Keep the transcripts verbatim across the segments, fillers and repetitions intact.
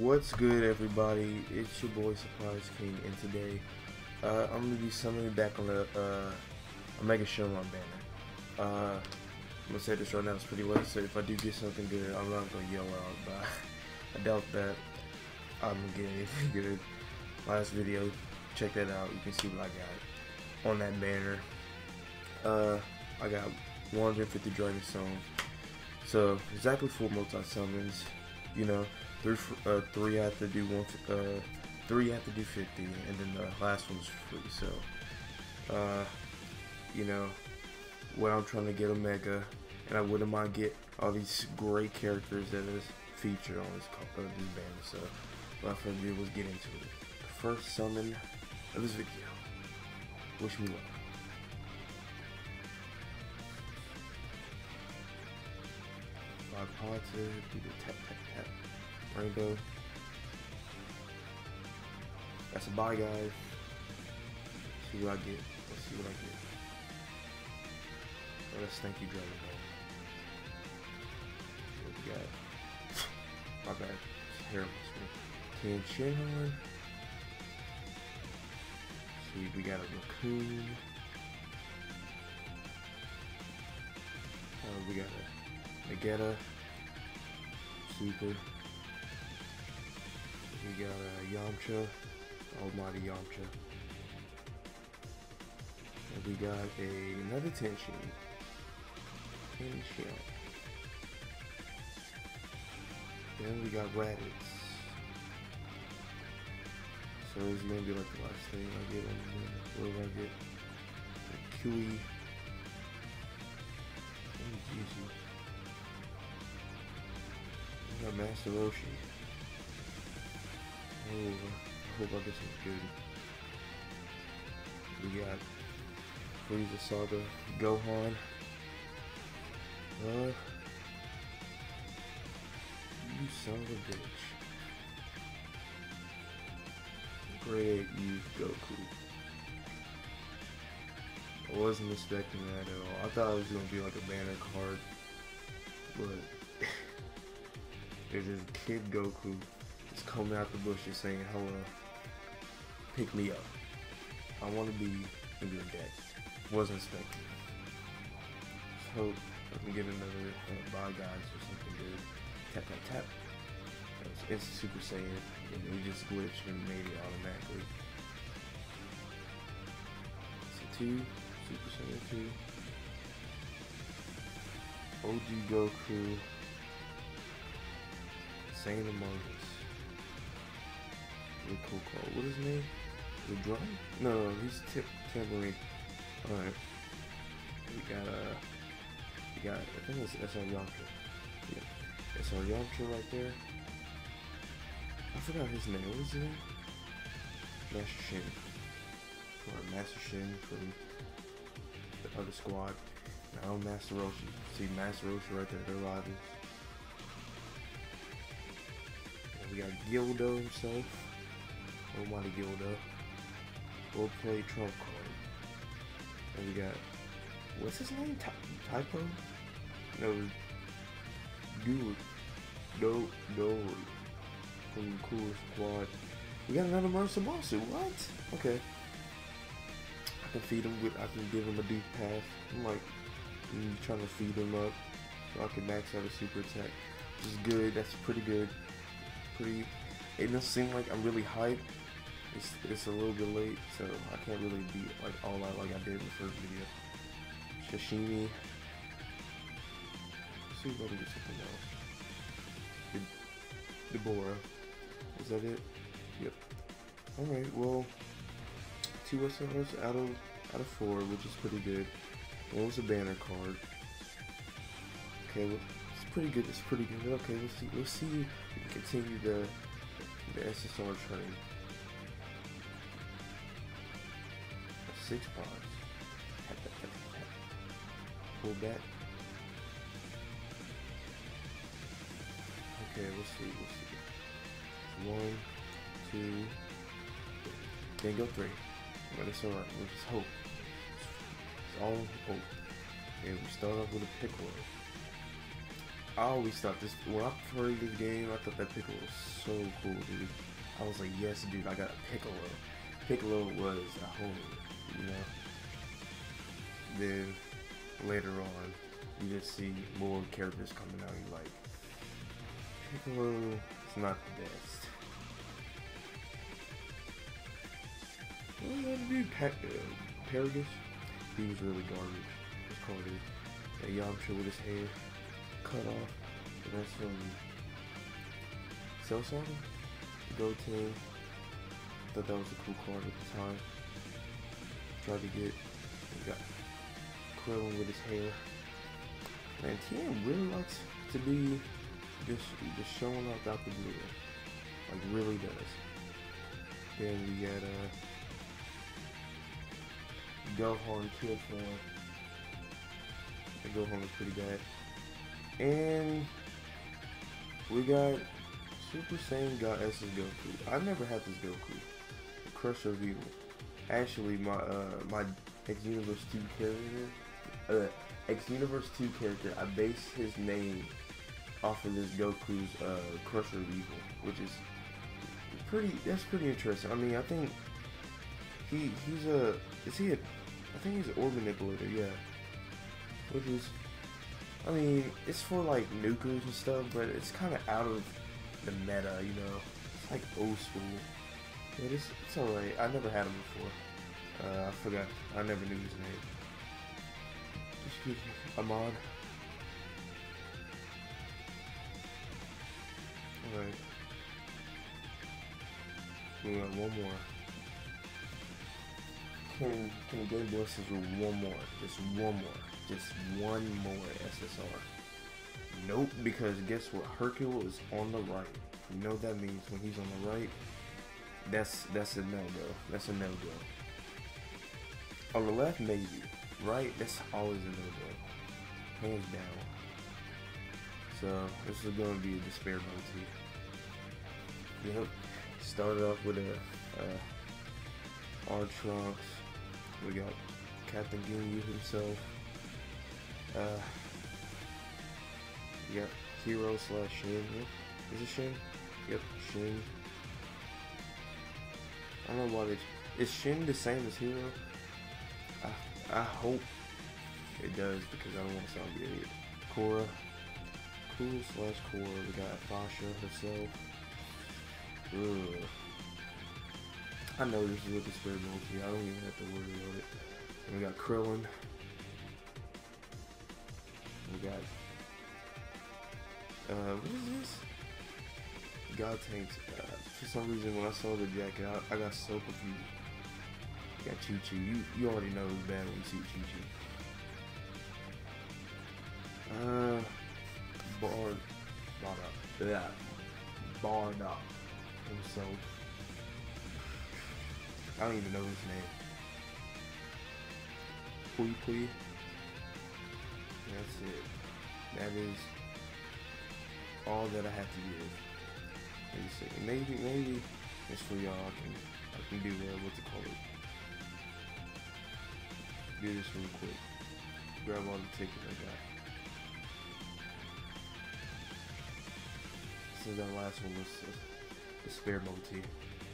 What's good, everybody? It's your boy Surprise King, and today uh, I'm gonna be summoning back on the uh, Omega Shenron banner. Uh, I'm gonna say this right now, it's pretty late, so if I do get something good, I'm not gonna yell out, but I doubt that I'm gonna get anything good. Last video, check that out. You can see what I got on that banner. Uh, I got one hundred fifty Dragon Stones, so exactly four multi summons. You know, three uh, three I have to do one, uh, three I have to do fifty, and then the last one's free. So, uh, you know, what I'm trying to get Omega, and I wouldn't mind get all these great characters that is featured on this uh, this banner. So, without further ado, let's get into it. The first summon of this video. Wish me luck. Five pods there, do the tap tap tap. Rainbow. That's a bye, guys. See what I get. Let's see what I get. Oh, that's Thank You Dragon Ball. What we got? My bad. Here, Ken Shenron. See, we got a Raccoon. Uh, we got a Vegeta. Super. We got a Yamcha, Almighty Yamcha. And we got a, another Tenshin. Tenshin. Then we got Raditz. So this is gonna be like the last thing I get. What do I get? A Q E. Oh, Jesus. We got Master Roshi. Oh, I hope I get some good. We got Frieza Saga, Gohan. Uh, you son of a bitch. Great use Goku. I wasn't expecting that at all. I thought it was gonna be like a banner card, but there's this kid Goku just coming out the bushes saying hello, pick me up. I want to be in your deck. Wasn't expecting it. Hope I can get another uh, Bye Guys or something good. Tap tap tap. It's Super Saiyan, and we just glitched and made it automatically. So two, Super Saiyan two, O G Goku, Saiyan Among Us. Really cool call. What is his name? The drum? No, no, he's tip tambourine. Alright. We got uh we got I think it's S R Yamcha. Yeah. S R Yamcha right there. I forgot his name. What is his name? Master Shin. Or Master Shin from the other squad. Now Master Roshi. See Master Roshi right there, they're rivals. And we got Gildo himself. Almighty Gildo. We'll play Trump card. And we got, what's his name? Ty Typo? No, Dude. No, no. From the Cool Squad. We got another Musashi. What? Okay. I can feed him with, I can give him a deep pass. I'm like, I'm trying to feed him up so I can max out a super attack. Which is good. That's pretty good. Pretty. It doesn't seem like I'm really hyped. It's, it's a little bit late, so I can't really be like all out like I did in the first video. Sashimi. Let's see if I can get something else. De Deborah. Is that it? Yep. Alright, well, two S R S out of out of four, which is pretty good. One was a banner card. Okay, well, it's pretty good. It's pretty good. Okay, let's see. Let's see if we can continue the the S S R train. Six pods. Tap, tap, tap, tap. Pull back. Okay, we'll see. We'll see. One, two, then go three. But it's alright. We'll just hope. It's all hope. Okay, we start off with a Piccolo. I always thought this, when I played this game, I thought that Piccolo was so cool, dude. I was like, yes, dude, I got a Piccolo. Piccolo was a homie, you know? Then, later on, you just see more characters coming out, you're like, Piccolo is not the best. What was that dude, pa uh, Paragus? He was really garbage. His color, that Yamcha with his hair cut off. And that's from Cell Saga? Goten. Thought that was a cool card at the time. Tried to get, we got Krillin with his hair. Man, T M really likes to be just, just showing off out the blue. Like, really does. Then we got, uh, Gohan Kid form. The Gohan was pretty bad. And we got Super Saiyan God S's Goku. I never had this Goku. The Crusher of Evil. Actually, my uh my X Universe two character, uh X Universe two character, I based his name off of this Goku's uh Crusher of Evil, which is pretty. That's pretty interesting. I mean, I think he he's a is he a I think he's an organ manipulator, yeah. Which is, I mean, it's for like nukers and stuff, but it's kind of out of the meta, you know. It's like old school. But it's, it's alright. I never had him before. Uh, I forgot. I never knew his name. Excuse me. Ahmad. Alright. We got one more. Can, can the game bless us with one more? Just one more. Just one more S S R. Nope, because guess what? Hercule is on the right. You know what that means when he's on the right? That's that's a no-go. That's a no-go. On the left, maybe. Right? That's always a no-go. Hands down. So, this is going to be a despair motif. Yep. Started off with a uh, R Trunks. We got Captain Ginyu himself. Uh, we got Hero slash Shin. Yep. Is it Shin? Yep, Shin. I don't know why they. Is Shin the same as Hero? I I hope it does because I don't want to sound like an idiot. Korra. Cool slash Korra. We got Fasha herself. Ugh. I know this is what the spirit multi. I don't even have to worry about it. And we got Krillin. We got uh, what is this? God Tanks. Uh, for some reason, when I saw the jacket, I, I got so confused. We got Chi Chi. You you already know it's bad when you see Chi Chi. Uh, Bard, Bardock. Yeah, Bardock himself. I don't even know his name. Pui Pui. That's it. That is all that I have to give. Wait a second. Maybe, maybe it's for y'all. I can, I can do that. What to call it? Do this real quick. Grab all the tickets I got. Since that last one was uh, the spare motif.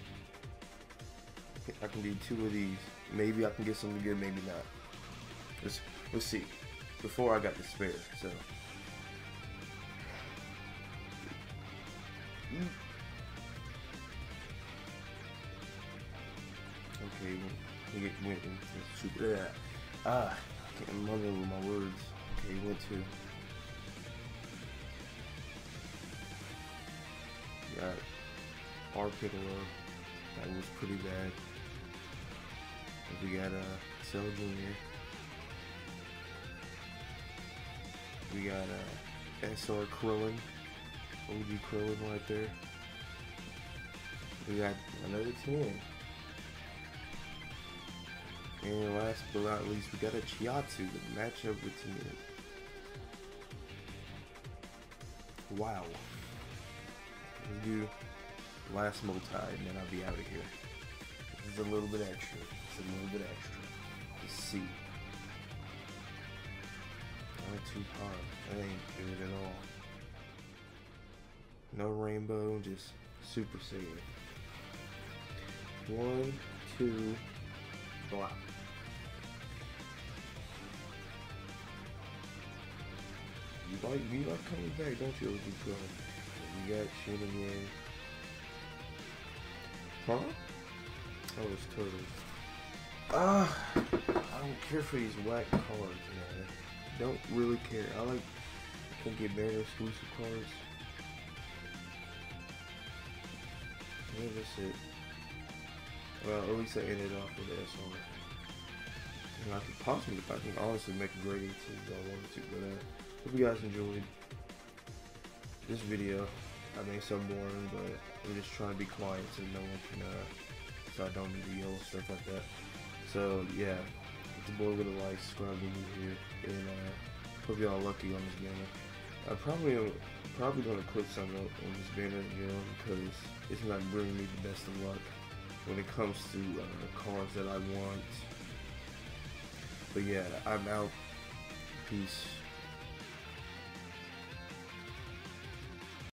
I can do two of these. Maybe I can get something good, maybe not. Let's, let's see. Before I got the spare, so. Okay, we get went into super. Yeah. Ah, I can't remember my words. Okay, went to. Got R Piccolo. That was pretty bad. We got uh, Cell Junior We got uh, S R Krillin, O G Krillin right there. We got another ten. And last but not least, we got a Chiatsu to match up with ten. Wow. Let's do last multi and then I'll be out of here. This is a little bit extra. It's a little bit extra. Let's see. Not too hard. That ain't good at all. No rainbow, just Super Saiyan. One, two, black. You like, you like coming back, don't you, O G Pro? You got Shinigami. Huh? Oh, it's Turtles. Ah, I don't care for these whack cards, man. Don't really care. I like, I can get better exclusive cards. Yeah, that's it. Well, at least I ended off with S R. And I could possibly, I can honestly make a grade eighteen if I wanted to, but uh, hope you guys enjoyed this video. I mean, it's so boring, but I'm just trying to be quiet so no one can, uh, so I don't need to yell stuff like that. So, yeah, hit the boy with a like, subscribe if you're here, and uh, hope y'all lucky on this banner. I probably am probably gonna click something up on this banner, you know, because it's not bringing me the best of luck when it comes to uh, cards that I want. But yeah, I'm out. Peace.